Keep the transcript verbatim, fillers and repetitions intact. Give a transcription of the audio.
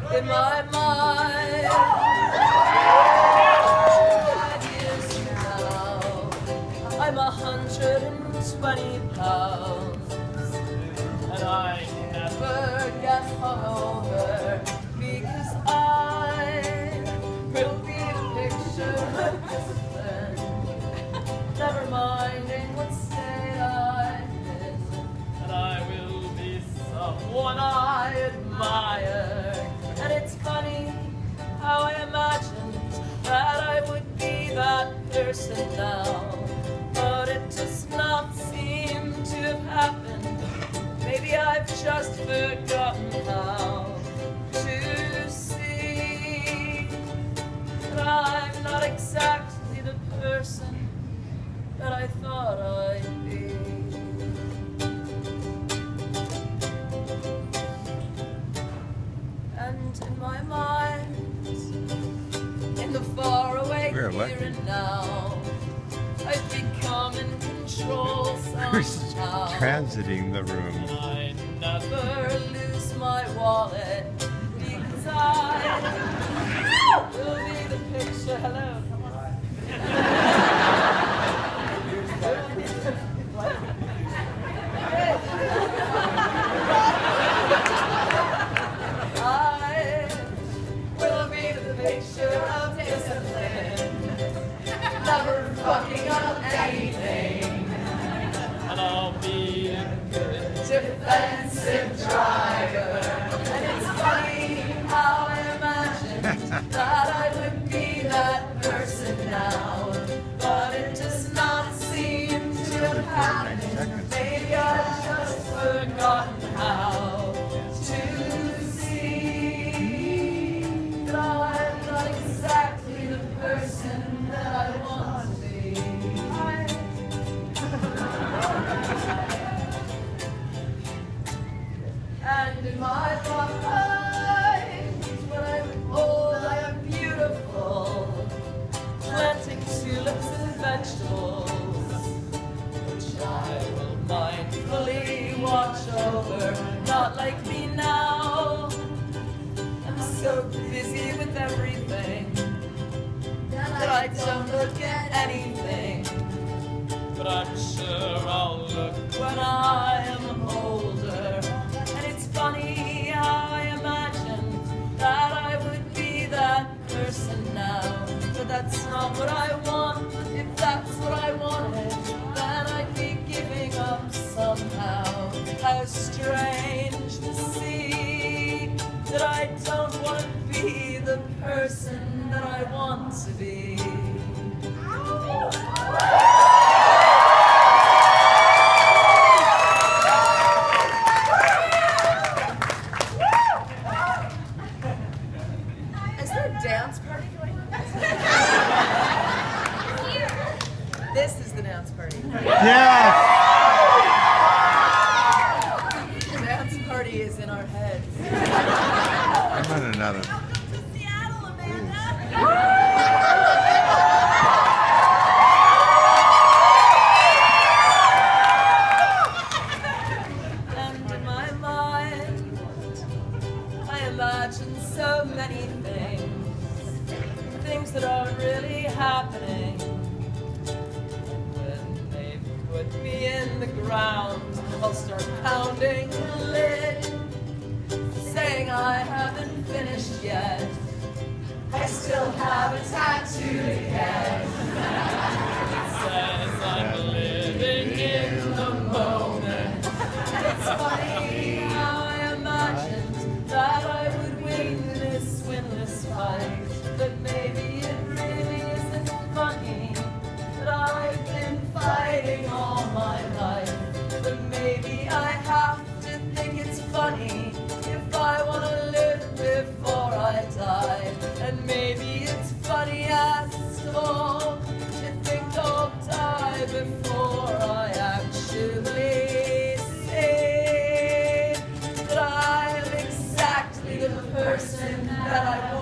in my mind. Five years from now, I'm a hundred and twenty pounds, and I never get hungover because I will be a picture of discipline, never minding what state I'm in, and I will be someone I admire. And it's funny how I imagined that I would be that person now, but it does not seem to have happened. Maybe I've just forgotten how to see that I'm not exactly the person that I thought I'd be. And in my mind, in the faraway here and now, I've become in control somehow. Transiting the room. And I never lose my wallet because I will be the picture. Hello, come on. I will be the picture of discipline, never fucking up anything. And I'll be a good defensive driver. And it's funny how I imagined that I would be that person now, but it does not seem to have happened. Maybe I've just forgotten how to see that I'm not exactly the person that I want to be. And in my mind, when I'm old, I am beautiful, planting tulips and vegetables, which I will mindfully watch over. Not like me now, I'm so busy with everything that I don't look at anything. But I'm sure I'll look when I am older. And it's funny how I imagined that I would be that person now. But that's not what I want. If that's what I wanted, then I'd be giving up somehow. How strange to see that I don't want to be the person that I want to be. Is there a dance party going on? This is the dance party. Yes! The dance party is in our heads. I'm on another. Welcome to Seattle, Amanda. And in my mind, I imagine so many things, things that aren't really happening. When they put me in the ground, I'll start pounding the lid, saying I haven't finished yet. I still have a tattoo to get. It says I'm living in the moment. And it's funny how I imagined that I would win this winless fight. But maybe it really isn't funny that I've been fighting all my life. But maybe I have to think it's funny if I want to live before I die. And maybe it's funny as of all to think I'll die before I actually say that I'm exactly the person that I want.